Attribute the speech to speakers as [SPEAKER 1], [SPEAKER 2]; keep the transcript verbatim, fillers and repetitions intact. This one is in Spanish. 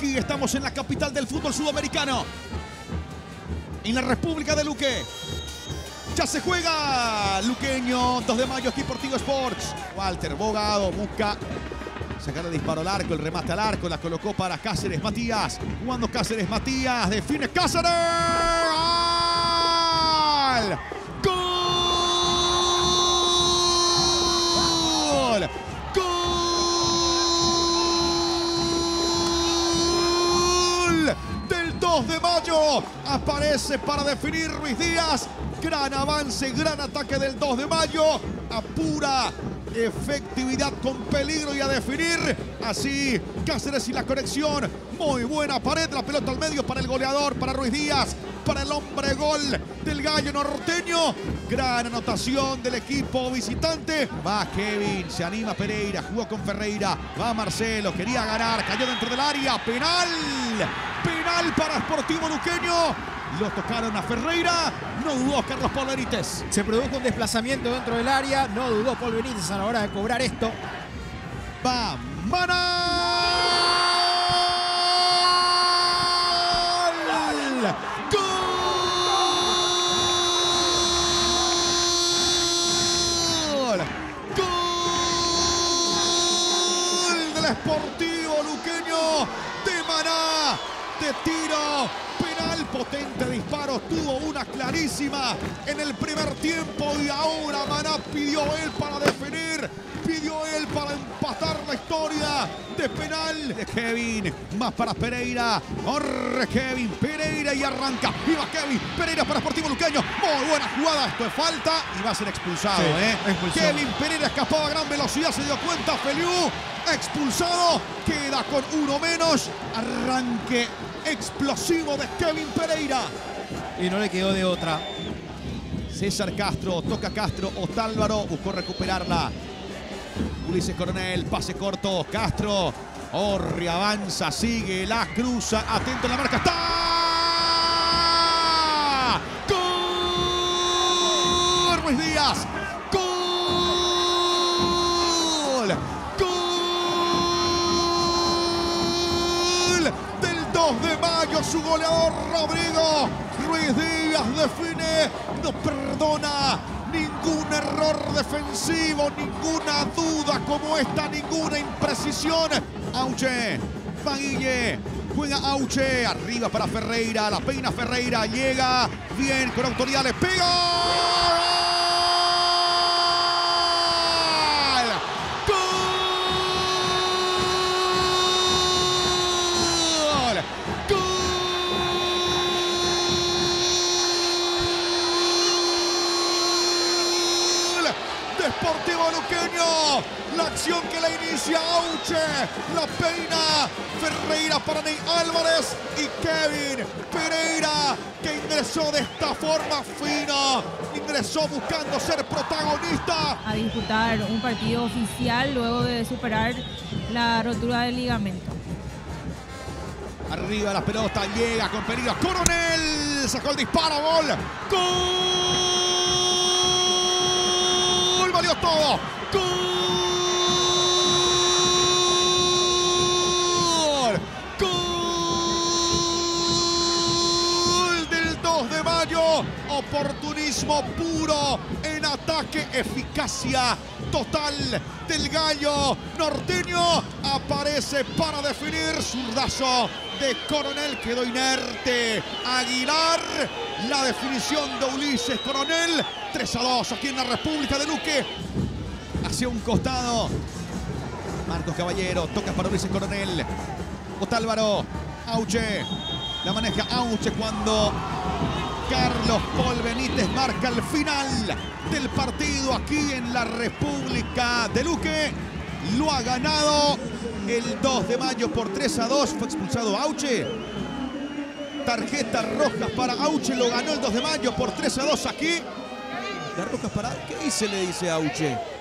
[SPEAKER 1] Aquí estamos en la capital del fútbol sudamericano, en la República de Luque. Ya se juega Luqueño, dos de mayo, aquí por Tigo Sports. Walter Bogado busca sacar el disparo al arco, el remate al arco, la colocó para Cáceres Matías. Jugando Cáceres Matías, define Cáceres. ¡Gol! ¡Gol! ¡Gol! Del dos de mayo aparece para definir Ruiz Díaz. Gran avance, gran ataque del dos de mayo. Apura efectividad con peligro y a definir. Así Cáceres y la conexión. Muy buena pared, la pelota al medio para el goleador, para Ruiz Díaz, para el hombre gol del gallo norteño. Gran anotación del equipo visitante. Va Kevin, se anima Pereira, jugó con Ferreira. Va Marcelo, quería ganar, cayó dentro del área. Penal, penal para Sportivo Luqueño. Lo tocaron a Ferreira, no dudó Carlos Paul Benítez.
[SPEAKER 2] Se produjo un desplazamiento dentro del área, no dudó Paul Benítez a la hora de cobrar esto.
[SPEAKER 1] Va Manal. ¡Gol! ¡Gol del Sportivo Luqueño de Maná! De tiro penal, potente disparo, tuvo una clarísima en el primer tiempo y ahora Maná pidió él para definir, pidió él para empatar la historia de penal de Kevin, más para Pereira, corre Kevin, Pereira y arranca, viva Kevin, Pereira para Sportivo Luqueño, muy buena jugada, esto es falta y va a ser expulsado, sí, ¿eh? Expulsión. Kevin Pereira escapaba a gran velocidad, se dio cuenta, Feliu, expulsado, queda con uno menos, arranque explosivo de Kevin Pereira.
[SPEAKER 2] Y no le quedó de otra.
[SPEAKER 1] César Castro, toca Castro, Otálvaro, buscó recuperarla. Ulises Coronel, pase corto, Castro, Orri avanza, sigue, la cruza, atento a la marca, ¡está! ¡Gol! Ruiz Díaz, ¡gol! ¡Gol! Del dos de mayo, su goleador Rodrigo Ruiz Díaz define, no perdona ningún error defensivo, ninguna duda como esta, ninguna imprecisión. Auche, Baguille, juega Auche, arriba para Ferreira, la peina Ferreira, llega bien con autoridad, le pega. Sportivo Luqueño, la acción que la inicia Auche, la peina Ferreira para Ney Álvarez y Kevin Pereira, que ingresó de esta forma fina, ingresó buscando ser protagonista.
[SPEAKER 3] A disputar un partido oficial luego de superar la rotura del ligamento.
[SPEAKER 1] Arriba la pelota, llega con peligro, Coronel, sacó el disparo, gol, gol. Valió todo. ¡Gol! ¡Gol del dos de mayo! Oportunismo puro en ataque, eficacia total del gallo norteño. Aparece para definir, zurdazo de Coronel, quedó inerte Aguilar. La definición de Ulises Coronel. tres a dos aquí en la República de Luque. Hacia un costado. Marcos Caballero, toca para Ulises Coronel. Otálvaro, Auche. La maneja Auche cuando Carlos Paul Benítez marca el final del partido aquí en la República de Luque. Lo ha ganado el dos de mayo por tres a dos. Fue expulsado Auche. Tarjeta roja para Auche, lo ganó el dos de mayo por tres a dos aquí. La roja para... ¿Qué dice? Le dice Auche.